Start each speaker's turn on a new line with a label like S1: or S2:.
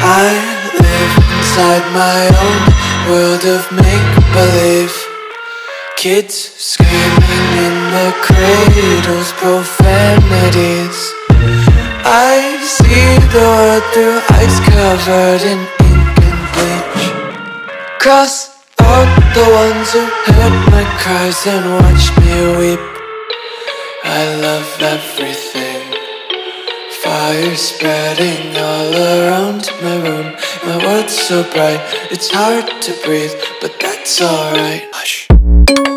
S1: I live inside my own world of make-believe. Kids screaming in the cradles, profanities. I see the world through ice covered in ink and bleach. Cross out the ones who heard my cries and watched me weep. I love everything. Fire spreading all around my room. My world's so bright, it's hard to breathe, but that's alright. Hush.